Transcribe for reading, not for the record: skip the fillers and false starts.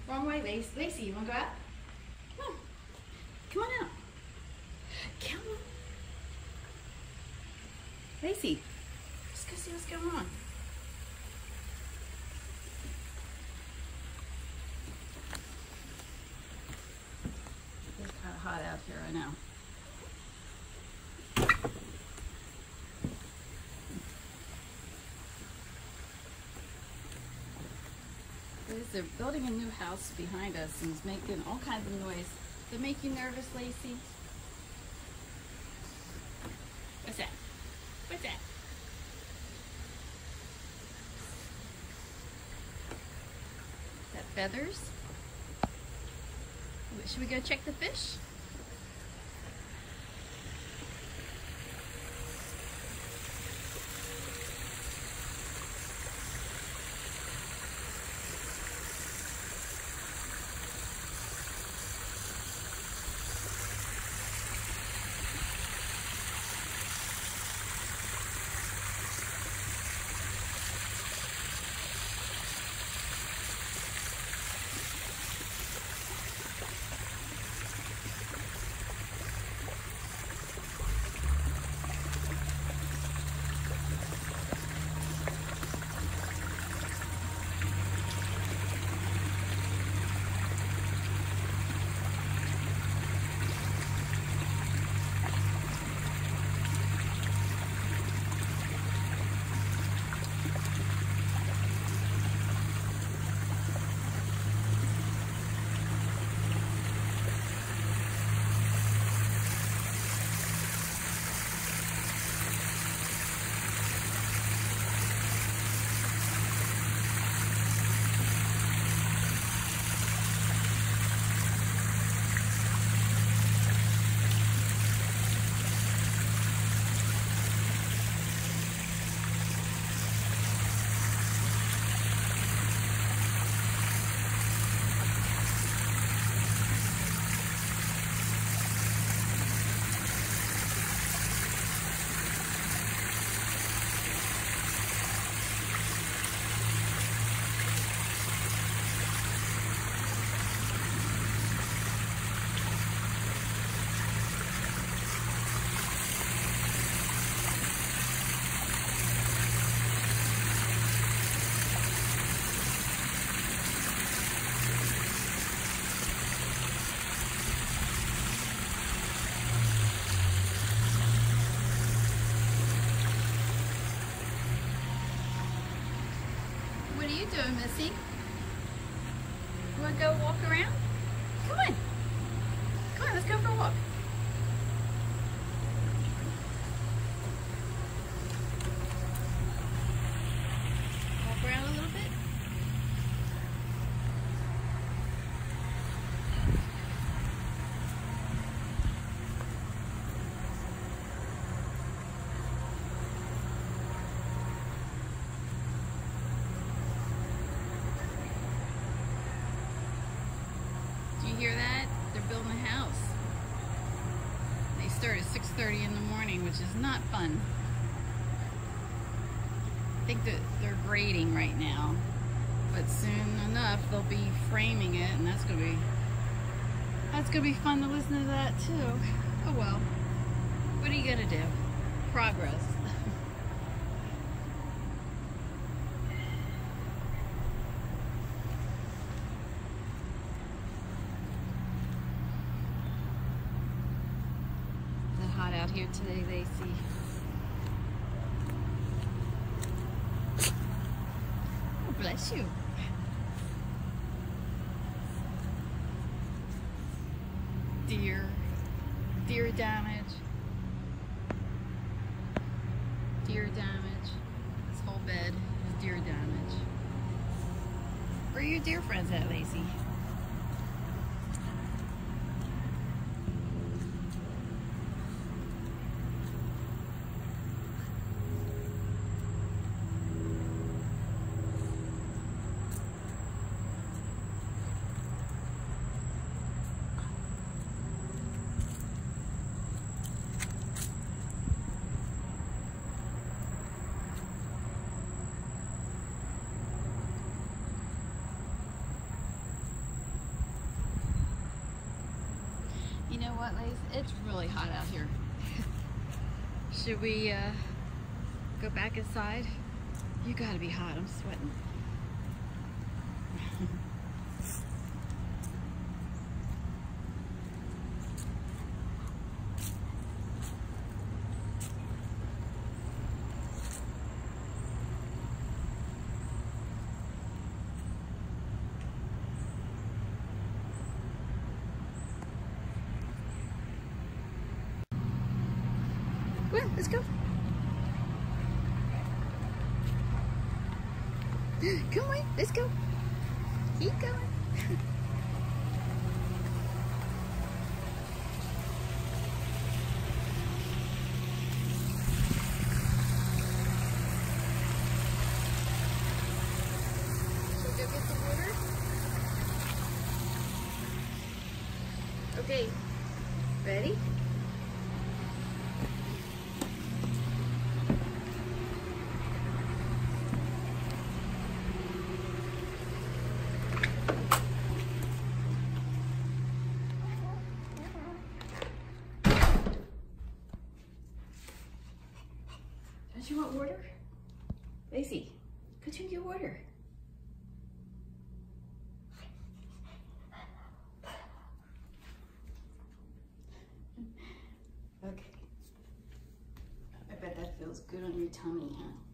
Wrong way, Lacey. Lacey, you want to go out? Come on. Come on out. Come on. Lacey, let's go see what's going on. It's kind of hot out here, I know. They're building a new house behind us and it's making all kinds of noise. Does it make you nervous, Lacey? What's that? What's that? Is that feathers? Should we go check the fish? What are you doing, Missy? You want to go walk around? Come on. Come on, let's go for a walk. Walk around a little bit. Hear that? They're building a house. They start at 6:30 in the morning, which is not fun. I think that they're grading right now, but soon enough they'll be framing it, and that's gonna be fun to listen to that too. Oh well. What are you gonna do? Progress. Out here today, Lacey. Oh, bless you. Deer damage. Deer damage. This whole bed is deer damage. Where are your deer friends at, Lacey? what, Lace? It's really hot out here. Should we go back inside? You gotta be hot. I'm sweating. Well, let's go. Come on, let's go. Keep going. Should we go get some water? Okay, ready? Don't you want water? Lacey, could you get water? Okay. I bet that feels good on your tummy, huh?